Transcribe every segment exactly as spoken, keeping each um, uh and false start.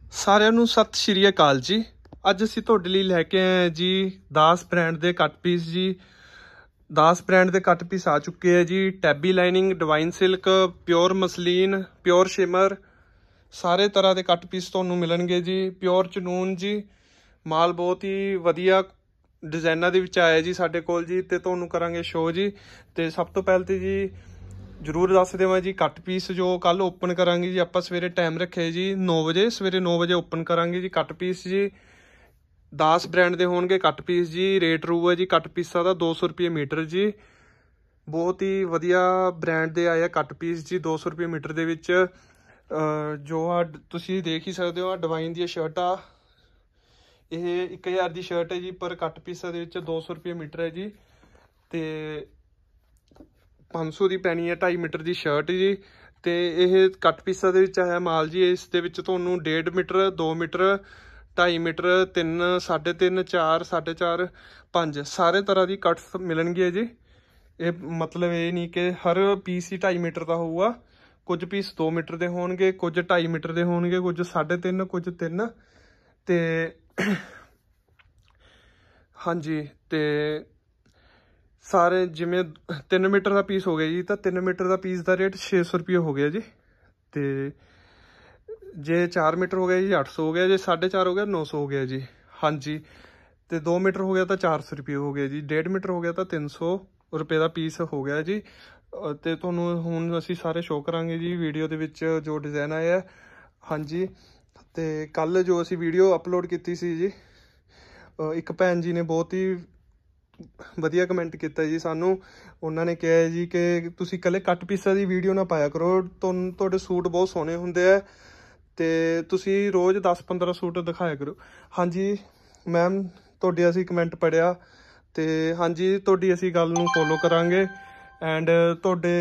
ਸਾਰਿਆਂ ਨੂੰ ਸਤਿ ਸ਼੍ਰੀ ਅਕਾਲ ਜੀ। ਅੱਜ ਅਸੀਂ ਤੁਹਾਡੇ ਲਈ ਲੈ ਕੇ ਆਏ ਜੀ ਦਾਸ ਬ੍ਰਾਂਡ ਦੇ ਕੱਟ ਪੀਸ ਜੀ। ਦਾਸ ਬ੍ਰਾਂਡ ਦੇ ਕੱਟ ਪੀਸ ਆ ਚੁੱਕੇ ਹੈ ਜੀ। Tabby lining, divine silk, pure muslin, pure shimmer, ਸਾਰੇ ਤਰ੍ਹਾਂ ਦੇ ਕੱਟ ਪੀਸ ਤੁਹਾਨੂੰ ਮਿਲਣਗੇ ਜੀ। ਪਿਓਰ ਚਨੂਨ ਜੀ, ਮਾਲ ਬਹੁਤ ਹੀ ਵਧੀਆ ਡਿਜ਼ਾਈਨਾਂ ਦੇ ਵਿੱਚ ਆਇਆ ਜੀ ਸਾਡੇ ਕੋਲ ਜੀ, ਤੇ ਤੁਹਾਨੂੰ ਕਰਾਂਗੇ ਸ਼ੋਅ ਜੀ। ਤੇ ਸਭ ਤੋਂ ਪਹਿਲਾਂ ਤੇ ਜੀ ਜ਼ਰੂਰ ਦੱਸ ਦੇਵਾਂ ਜੀ, ਕੱਟ ਪੀਸ ਜੋ ਕੱਲ ਓਪਨ ਕਰਾਂਗੇ ਜੀ ਆਪਾਂ, ਸਵੇਰੇ ਟਾਈਮ ਰੱਖਿਆ ਜੀ ਨੌ ਵਜੇ, ਸਵੇਰੇ ਨੌ ਵਜੇ ਓਪਨ ਕਰਾਂਗੇ ਜੀ ਕੱਟ ਪੀਸ ਜੀ। ਦਾਸ ਬ੍ਰਾਂਡ ਦੇ ਹੋਣਗੇ ਕੱਟ ਪੀਸ ਜੀ। ਰੇਟ ਰੂ ਹੈ ਜੀ ਕੱਟ ਪੀਸਾਂ ਦਾ ਦੋ ਸੌ ਰੁਪਏ ਮੀਟਰ ਜੀ। ਬਹੁਤ ਹੀ ਵਧੀਆ ਬ੍ਰਾਂਡ ਦੇ ਆਏ ਆ ਕੱਟ ਪੀਸ ਜੀ ਦੋ ਸੌ ਰੁਪਏ ਮੀਟਰ ਦੇ ਵਿੱਚ। ਜੋ ਆ ਤੁਸੀਂ ਦੇਖ ਹੀ ਸਕਦੇ ਹੋ, ਆ ਡਿਵਾਈਨ ਦੀਆਂ ਸ਼ਰਟਾਂ, ਇਹ ਇੱਕ ਹਜ਼ਾਰ ਦੀ ਸ਼ਰਟ ਹੈ ਜੀ, ਪਰ ਕੱਟ ਪੀਸਾਂ ਦੇ ਵਿੱਚ ਦੋ ਸੌ ਰੁਪਏ ਮੀਟਰ ਹੈ ਜੀ। ਤੇ ਪੰਜ ਸੌ ਦੀ ਪੈਣੀ ਹੈ ਢਾਈ ਮੀਟਰ ਦੀ ਸ਼ਰਟ ਜੀ। ਤੇ ਇਹ ਕੱਟ ਪੀਸਾਂ ਦੇ ਵਿੱਚ ਆਇਆ ਮਾਲ ਜੀ। ਇਸ ਦੇ ਵਿੱਚ ਤੁਹਾਨੂੰ ਡੇਢ ਮੀਟਰ, ਦੋ ਮੀਟਰ, ਢਾਈ ਮੀਟਰ, ਤਿੰਨ, ਸਾਢੇ ਤਿੰਨ, ਚਾਰ, ਸਾਢੇ ਚਾਰ, ਪੰਜ, ਸਾਰੇ ਤਰ੍ਹਾਂ ਦੀ ਕੱਟਸ ਮਿਲਣਗੇ ਜੀ। ਇਹ ਮਤਲਬ ਇਹ ਨਹੀਂ ਕਿ ਹਰ ਪੀਸ ਹੀ ਢਾਈ ਮੀਟਰ ਦਾ ਹੋਊਗਾ। ਕੁਝ ਪੀਸ ਦੋ ਮੀਟਰ ਦੇ ਹੋਣਗੇ, ਕੁਝ ਢਾਈ ਮੀਟਰ ਦੇ ਹੋਣਗੇ, ਕੁਝ ਸਾਢੇ ਤਿੰਨ, ਕੁਝ ਤਿੰਨ, ਤੇ ਹਾਂਜੀ। ਤੇ ਸਾਰੇ ਜਿਵੇਂ ਤਿੰਨ ਮੀਟਰ ਦਾ ਪੀਸ ਹੋ ਗਿਆ ਜੀ, ਤਾਂ ਤਿੰਨ ਮੀਟਰ ਦਾ ਪੀਸ ਦਾ ਰੇਟ ਛੇ ਸੌ ਰੁਪਏ ਹੋ ਗਿਆ ਜੀ। ਤੇ ਜੇ ਚਾਰ ਮੀਟਰ ਹੋ ਗਿਆ ਜੀ ਅੱਠ ਸੌ ਹੋ ਗਿਆ, ਜੇ ਸਾਢੇ ਚਾਰ ਹੋ ਗਿਆ ਨੌ ਸੌ ਹੋ ਗਿਆ ਜੀ। ਹਾਂਜੀ। ਤੇ ਦੋ ਮੀਟਰ ਹੋ ਗਿਆ ਤਾਂ ਚਾਰ ਸੌ ਰੁਪਏ ਹੋ ਗਿਆ ਜੀ। ਡੇਢ ਮੀਟਰ ਹੋ ਗਿਆ ਤਾਂ ਤਿੰਨ ਸੌ ਰੁਪਏ ਦਾ ਪੀਸ ਹੋ ਗਿਆ ਜੀ। ਤੇ ਤੁਹਾਨੂੰ ਹੁਣ ਅਸੀਂ ਸਾਰੇ ਸ਼ੋਅ ਕਰਾਂਗੇ ਜੀ ਵੀਡੀਓ ਦੇ ਵਿੱਚ ਜੋ ਡਿਜ਼ਾਈਨ ਆਇਆ। ਹਾਂਜੀ। ਤੇ ਕੱਲ ਜੋ ਅਸੀਂ ਵੀਡੀਓ ਅਪਲੋਡ ਕੀਤੀ ਸੀ ਜੀ, ਇੱਕ ਭੈਣ ਜੀ ਨੇ ਬਹੁਤ ਹੀ ਵਧੀਆ ਕਮੈਂਟ ਕੀਤਾ ਜੀ ਸਾਨੂੰ। ਉਹਨਾਂ ਨੇ ਕਿਹਾ ਜੀ ਕਿ ਤੁਸੀਂ ਇਕੱਲੇ ਕੱਟ ਪੀਸਾਂ ਦੀ ਵੀਡੀਓ ਨਾ ਪਾਇਆ ਕਰੋ, ਤੁਹਾਨੂੰ ਤੁਹਾਡੇ ਸੂਟ ਬਹੁਤ ਸੋਹਣੇ ਹੁੰਦੇ ਆ, ਤੇ ਤੁਸੀਂ ਰੋਜ਼ ਦਸ ਪੰਦਰਾਂ ਸੂਟ ਦਿਖਾਇਆ ਕਰੋ। ਹਾਂਜੀ ਮੈਮ, ਤੁਹਾਡੀ ਅਸੀਂ ਕਮੈਂਟ ਪੜ੍ਹਿਆ, ਤੇ ਹਾਂਜੀ ਤੁਹਾਡੀ ਅਸੀਂ ਗੱਲ ਨੂੰ ਫੋਲੋ ਕਰਾਂਗੇ। ਐਂਡ ਤੁਹਾਡੇ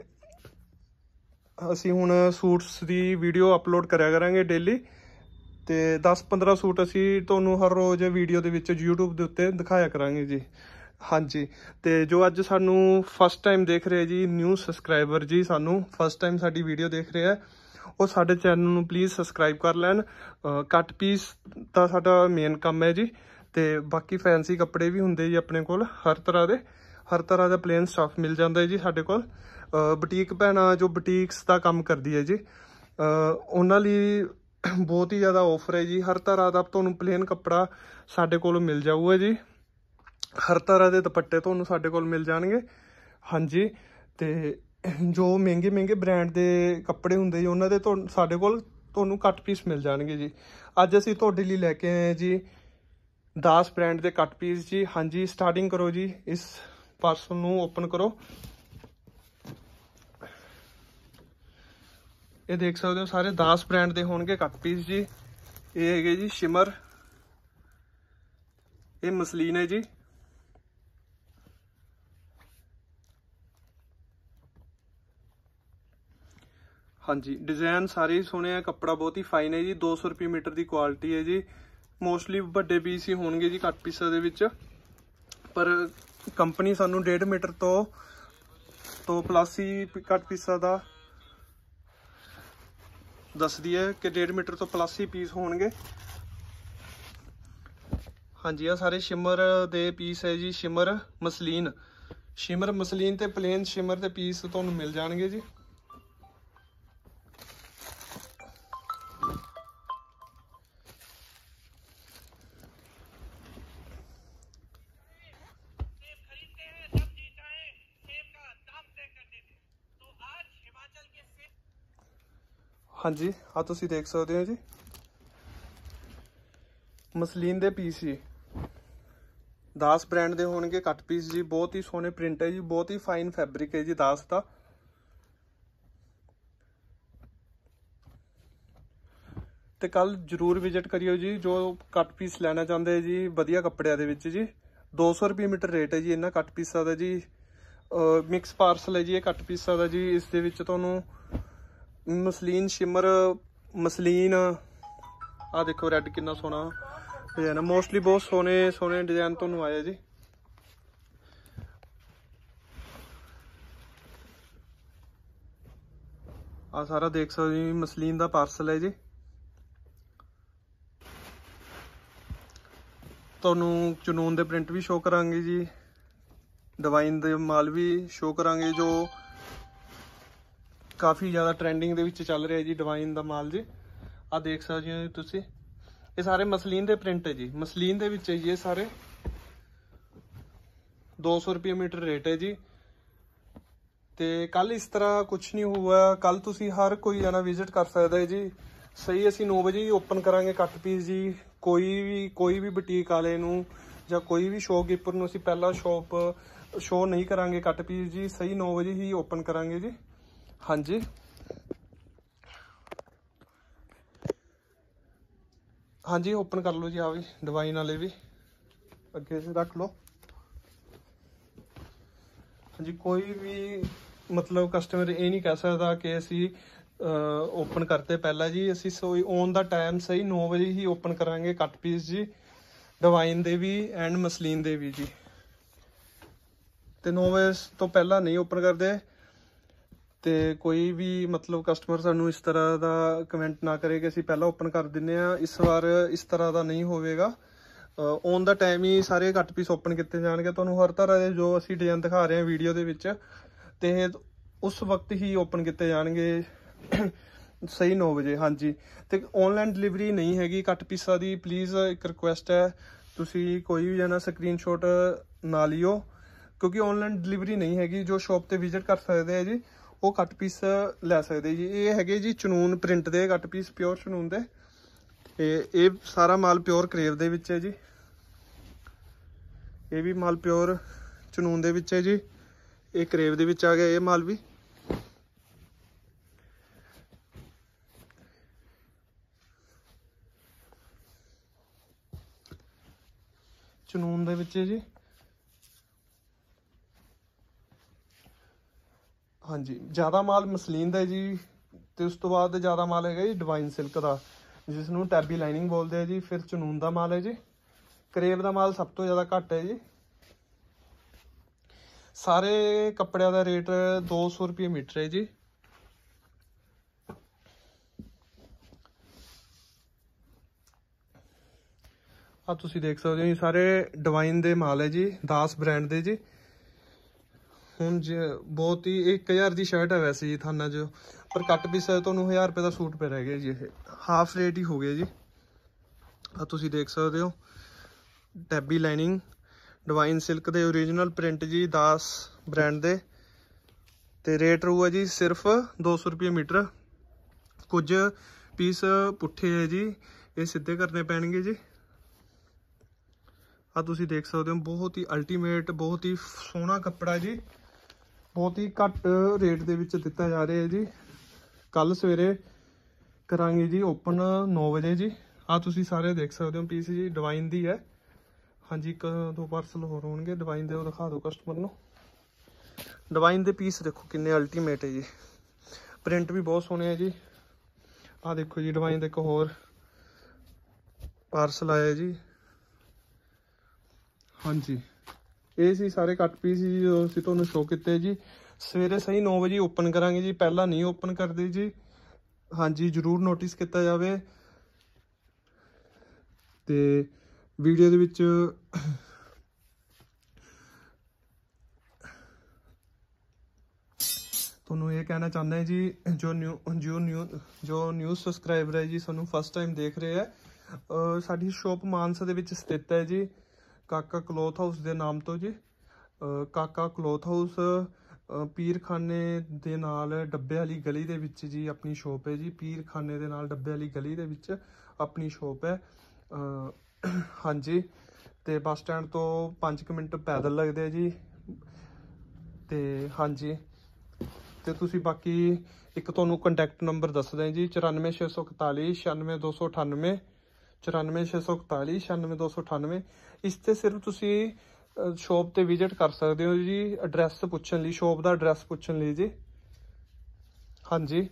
ਅਸੀਂ ਹੁਣ ਸੂਟਸ ਦੀ ਵੀਡੀਓ ਅਪਲੋਡ ਕਰਿਆ ਕਰਾਂਗੇ ਡੇਲੀ, ਤੇ ਦਸ ਪੰਦਰਾਂ ਸੂਟ ਅਸੀਂ ਤੁਹਾਨੂੰ ਹਰ ਰੋਜ਼ ਵੀਡੀਓ ਦੇ ਵਿੱਚ ਯੂਟਿਊਬ ਦੇ ਉੱਤੇ ਦਿਖਾਇਆ ਕਰਾਂਗੇ ਜੀ। ਹਾਂਜੀ। ਤੇ ਜੋ ਅੱਜ ਸਾਨੂੰ ਫਸਟ ਟਾਈਮ ਦੇਖ ਰਹੇ ਜੀ, ਨਿਊ ਸਬਸਕ੍ਰਾਈਬਰ ਜੀ, ਸਾਨੂੰ ਫਸਟ ਟਾਈਮ ਸਾਡੀ ਵੀਡੀਓ ਦੇਖ ਰਹੇ ਆ, ਉਹ ਸਾਡੇ ਚੈਨਲ ਨੂੰ ਪਲੀਜ਼ ਸਬਸਕ੍ਰਾਈਬ ਕਰ ਲੈਣ। ਕੱਟ ਪੀਸ ਤਾਂ ਸਾਡਾ ਮੇਨ ਕੰਮ ਹੈ ਜੀ, ਤੇ ਬਾਕੀ ਫੈਂਸੀ ਕੱਪੜੇ ਵੀ ਹੁੰਦੇ ਜੀ ਆਪਣੇ ਕੋਲ, ਹਰ ਤਰ੍ਹਾਂ ਦੇ ਹਰ ਤਰ੍ਹਾਂ ਦਾ ਪਲੇਨ ਸਟੱਫ ਮਿਲ ਜਾਂਦਾ ਹੈ ਜੀ ਸਾਡੇ ਕੋਲ। ਬੁਟੀਕ ਭੈਣਾਂ ਜੋ ਬੁਟੀਕਸ ਦਾ ਕੰਮ ਕਰਦੀ ਹੈ ਜੀ, ਉਹਨਾਂ ਲਈ ਬਹੁਤ ਹੀ ਜ਼ਿਆਦਾ ਆਫਰ ਹੈ ਜੀ। ਹਰ ਤਰ੍ਹਾਂ ਦਾ ਤੁਹਾਨੂੰ ਪਲੇਨ ਕੱਪੜਾ ਸਾਡੇ ਕੋਲ ਮਿਲ ਜਾਊਗਾ ਜੀ। ਹਰ ਤਰ੍ਹਾਂ ਦੇ ਦੁਪੱਟੇ ਤੁਹਾਨੂੰ ਸਾਡੇ ਕੋਲ ਮਿਲ ਜਾਣਗੇ। ਹਾਂਜੀ। ਤੇ ਜੋ ਮਹਿੰਗੇ ਮਹਿੰਗੇ ਬ੍ਰਾਂਡ ਦੇ ਕੱਪੜੇ ਹੁੰਦੇ ਜੀ, ਉਹਨਾਂ ਦੇ ਤੁਹਾਨੂੰ ਸਾਡੇ ਕੋਲ ਤੁਹਾਨੂੰ ਕੱਟ ਪੀਸ ਮਿਲ ਜਾਣਗੇ ਜੀ। ਅੱਜ ਅਸੀਂ ਤੁਹਾਡੇ ਲਈ ਲੈ ਕੇ ਆਏ ਜੀ ਦਾਸ ਬ੍ਰਾਂਡ ਦੇ ਕੱਟ ਪੀਸ ਜੀ। ਹਾਂਜੀ। ਸਟਾਰਟਿੰਗ ਕਰੋ ਜੀ, ਇਸ ਪਾਰਸਲ ਨੂੰ ਓਪਨ ਕਰੋ। ਇਹ ਦੇਖ ਸਕਦੇ ਹੋ ਸਾਰੇ ਦਾਸ ਬ੍ਰਾਂਡ ਦੇ ਹੋਣਗੇ ਕੱਟ ਪੀਸ ਜੀ। ਇਹ ਹੈਗੇ ਜੀ ਸ਼ਿਮਰ, ਇਹ ਮਸਲੀਨ ਹੈ ਜੀ। ਹਾਂਜੀ। ਡਿਜ਼ਾਈਨ ਸਾਰੇ ਹੀ ਸੋਹਣੇ ਆ, ਕੱਪੜਾ ਬਹੁਤ ਹੀ ਫਾਈਨ ਹੈ ਜੀ। ਦੋ ਸੌ ਰੁਪਏ ਮੀਟਰ ਦੀ ਕੁਆਲਿਟੀ ਹੈ ਜੀ। ਮੋਸਟਲੀ ਵੱਡੇ ਪੀਸ ਹੀ ਹੋਣਗੇ ਜੀ ਕੱਟ ਪੀਸਾਂ ਦੇ ਵਿੱਚ, ਪਰ ਕੰਪਨੀ ਸਾਨੂੰ ਡੇਢ ਮੀਟਰ ਤੋਂ ਤੋਂ ਪਲੱਸ ਹੀ ਕੱਟ ਪੀਸਾਂ ਦਾ ਦੱਸਦੀ ਹੈ ਕਿ ਡੇਢ ਮੀਟਰ ਤੋਂ ਪਲੱਸ ਹੀ ਪੀਸ ਹੋਣਗੇ। ਹਾਂਜੀ। ਆ ਸਾਰੇ ਸ਼ਿਮਰ ਦੇ ਪੀਸ ਹੈ ਜੀ। ਸ਼ਿਮਰ ਮਸਲੀਨ, ਸ਼ਿਮਰ ਮਸਲੀਨ ਤੇ ਪਲੇਨ ਸ਼ਿਮਰ ਦੇ ਪੀਸ ਤੁਹਾਨੂੰ ਮਿਲ ਜਾਣਗੇ ਜੀ। ਹਾਂਜੀ। ਆ ਤੁਸੀਂ ਦੇਖ ਸਕਦੇ ਹੋ ਜੀ ਮਸਲੀਨ ਦੇ ਪੀਸ ਜੀ, ਦਾਸ ਬ੍ਰਾਂਡ ਦੇ ਹੋਣਗੇ ਕੱਟ ਪੀਸ ਜੀ। ਬਹੁਤ ਹੀ ਸੋਹਣੇ ਪ੍ਰਿੰਟ ਹੈ ਜੀ, ਬਹੁਤ ਹੀ ਫਾਈਨ ਫੈਬਰਿਕ ਹੈ ਜੀ ਦਾਸ ਦਾ। ਤੇ ਕੱਲ ਜਰੂਰ ਵਿਜ਼ਿਟ ਕਰਿਓ ਜੀ ਜੋ ਕੱਟ ਪੀਸ ਲੈਣਾ ਚਾਹੁੰਦੇ ਜੀ ਵਧੀਆ ਕੱਪੜਿਆਂ ਦੇ ਵਿੱਚ ਜੀ। ਦੋ ਸੌ ਰੁਪਏ ਮੀਟਰ ਰੇਟ ਹੈ ਜੀ ਇਹਨਾਂ ਕੱਟ ਪੀਸਾਂ ਦਾ ਜੀ। ਮਿਕਸ ਪਾਰਸਲ ਹੈ ਜੀ ਇਹ ਕੱਟ ਪੀਸਾਂ ਦਾ ਜੀ। ਇਸ ਦੇ ਵਿੱਚ ਤੁਹਾਨੂੰ ਮਸਲੀਨ, ਸ਼ਿਮਰ, ਮਸਲੀਨ, ਆਹ ਦੇਖੋ ਰੈੱਡ ਕਿੰਨਾ ਸੋਹਣਾ ਡਿਜ਼ਾਈਨ ਹੈ। ਮੋਸਟਲੀ ਬਹੁਤ ਸੋਹਣੇ ਸੋਹਣੇ ਡਿਜ਼ਾਈਨ ਤੁਹਾਨੂੰ ਆਇਆ ਜੀ। ਆ ਸਾਰਾ ਦੇਖ ਸਕਦੇ ਜੀ ਮਸਲੀਨ ਦਾ ਪਾਰਸਲ ਹੈ ਜੀ। ਤੁਹਾਨੂੰ ਚਨੂਨ ਦੇ ਪ੍ਰਿੰਟ ਵੀ ਸ਼ੋ ਕਰਾਂਗੇ ਜੀ, ਡਿਵਾਈਨ ਦੇ ਮਾਲ ਵੀ ਸ਼ੋ ਕਰਾਂਗੇ ਜੋ ਕਾफ़ी ज़्यादा ट्रेंडिंग ਦੇ ਵਿੱਚ ਚੱਲ ਰਿਹਾ ਜੀ। ਡਿਵਾਈਨ ਦਾ ਮਾਲ ਜੀ ਆ ਦੇਖ ਸਕਦੇ ਹੋ ਤੁਸੀਂ, ਇਹ ਸਾਰੇ ਮਸਲੀਨ ਦੇ ਪ੍ਰਿੰਟ ਹੈ ਜੀ, ਮਸਲੀਨ ਦੇ ਵਿੱਚ ਹੈ ਜੀ। ਇਹ ਸਾਰੇ दो सौ रुपये मीटर रेट है जी। ਤੇ ਕੱਲ ਇਸ ਤਰ੍ਹਾਂ ਕੁਛ ਨਹੀਂ ਹੋਇਆ, ਕੱਲ ਤੁਸੀਂ ਹਰ ਕੋਈ ਜਾਣਾ ਵਿਜ਼ਿਟ ਕਰ ਸਕਦਾ ਹੈ ਜੀ। ਸਹੀ ਅਸੀਂ ਨੌ ਵਜੇ ਹੀ ਓਪਨ ਕਰਾਂਗੇ ਕੱਟ ਪੀਸ ਜੀ। ਕੋਈ ਵੀ ਕੋਈ ਵੀ ਬੁਟੀਕ ਵਾਲੇ ਨੂੰ ਜਾਂ ਕੋਈ ਵੀ ਸ਼ੋਪਕੀਪਰ ਨੂੰ ਅਸੀਂ ਪਹਿਲਾਂ ਸ਼ੋਪ ਸ਼ੋ ਨਹੀਂ ਕਰਾਂਗੇ ਕੱਟ ਪੀਸ ਜੀ। ਸਹੀ ਨੌ ਵਜੇ ਹੀ ਓਪਨ ਕਰਾਂਗੇ ਜੀ। ਹਾਂਜੀ ਹਾਂਜੀ ਓਪਨ ਕਰ ਲਓ ਜੀ। ਆ ਵੀ ਡਿਵਾਈਨ ਵਾਲੇ ਵੀ ਅੱਗੇ ਰੱਖ ਲਓ। ਹਾਂਜੀ ਕੋਈ ਵੀ मतलब कस्टमर ये नहीं कह सकता कि असी ओपन करते पहला जी। असी सोई ऑन द टाइम सही नौ बजे ही ओपन करांगे कट पीस जी, डिवाइन दे भी एंड मसलीन दे भी जी। तो नौ बजे तो पहला नहीं ओपन करते। तो कोई भी मतलब कस्टमर सानू इस तरह का कमेंट ना करे कि असी पहला ओपन कर दिन्ने आ। इस बार इस तरह का नहीं होवेगा। ऑन द टाइम ही सारे कट पीस ओपन किए जाएंगे। तुहानू हर तरह के जो असी डिजाइन दिखा रहे हैं वीडियो के विच ते उस वक्त ही ओपन किए जाएंगे सही नौ बजे। हाँ जी तो ऑनलाइन डिलीवरी नहीं हैगी कट पीसा की। प्लीज़ एक रिक्वेस्ट है तुसी कोई भी जाना स्क्रीनशॉट ना लियो क्योंकि ऑनलाइन डिलीवरी नहीं हैगी। जो शॉप ते विजिट कर सकते हैं जी वो कट पीस लै सकते जी। ये है जी चनून प्रिंट दे कट पीस प्योर चनून दे। ये सारा माल प्योर करेव दे विच है जी। ये भी माल प्योर चनून दे विच है जी। ये करेव दे विच आ गया ये माल भी। चनून दे विच है जी। हाँ जी ज़्यादा माल मसलीन दा जी। तो उस तो बाद ज़्यादा माल है जी डिवाइन सिल्क का जिसनों टैबी लाइनिंग बोलते हैं जी। फिर चनून का माल है जी। करेव का माल सब तो ज़्यादा घट है जी। सारे कपड़े का रेट दो सौ रुपये मीटर है जी। आ तुसी देख सकते हो सारे डिवाइन दे माल है जी, दास ब्रांड दे जी। हुण जी बहुत ही एक हज़ार की शर्ट है वैसे जी थाना जो, पर कट पीस तो हज़ार रुपये का सूट पे रह गया जी। ये हाफ रेट ही हो गया जी। आ तुसी देख सकते हो टैबी लाइनिंग डिवाइन सिल्क दे ओरिजिनल प्रिंट जी, दास ब्रांड दे। ते रेट रहूगा जी सिर्फ दो सौ रुपये मीटर। कुछ पीस पुट्ठे है जी, ये सीधे करने पैणगे जी। आ तुसी देख सकते हो बहुत ही अल्टीमेट बहुत ही सोहना कपड़ा जी। बहुत ही घट रेट दे विच दिता जा रहा है जी। कल सवेरे करांगे जी ओपन नौ बजे जी। आ तुसी सारे देख सकते हो पीस जी डिवाइन दी है। हाँ जी एक दो पार्सल होर होणगे डिवाइन दे, दिखा दो कस्टमर नूं। डिवाइन दे पीस देखो किन्ने अल्टीमेट है जी। प्रिंट भी बहुत सोहने है जी। आ देखो जी डिवाइन दे एक होर पार्सल आया जी। हाँ जी ये सी सारे कट पीस जी जो असीं तुहानूं शो किते जी। सवेरे सही नौ बजे ओपन करांगे जी, पहला नहीं ओपन करते जी। हाँ जी जरूर नोटिस किया जाए। तो वीडियो दे विच तुहानूं ये कहना चाहते हैं जी जो न्यू जो न्यू जो न्यूज़ सबसक्राइबर है जी सानूं फस्ट टाइम देख रहे हैं। साडी शॉप मानसा दे विच स्थित है जी काका क्लोथ हाउस के नाम तो जी। काका क्लोथ हाउस पीर खाने दे नाल डब्बे वाली गली दे विच जी अपनी शॉप है जी। पीर खाने दे नाल डब्बे वाली गली दे विच अपनी शॉप है। हाँ जी तो बस स्टैंड तो पाँच क मिनट पैदल लगते जी। तो हाँ जी तो तुसी बाकी एक तुहानूं कंटैक्ट नंबर दस दें जी चौरानवे छे सौ इकताली छियानवे दो सौ अठानवे चौरानवे छे सौ इकताली छियानवे दो सौ अठानवे। इस ते सिर्फ तुसी शॉप ते विजिट कर सकते हो जी। एड्रैस पुछण लई शॉप का एड्रैस पुछण लई जी। हाँ जी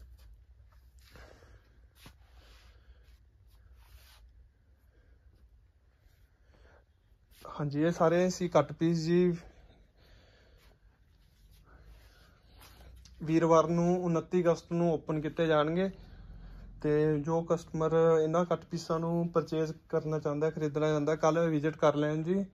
हाँ जी ये सारे सी कट पीस जी वीरवार नूं उनतीस अगस्त नूं ओपन किए जाएंगे। ਤੇ ਜੋ ਕਸਟਮਰ ਇਹਨਾਂ ਕੱਟ ਪੀਸਾਂ ਨੂੰ ਪਰਚੇਜ਼ ਕਰਨਾ ਚਾਹੁੰਦਾ, ਖਰੀਦਣਾ ਚਾਹੁੰਦਾ, ਕੱਲ ਵਿਜ਼ਿਟ ਕਰ ਲੈਣ ਜੀ।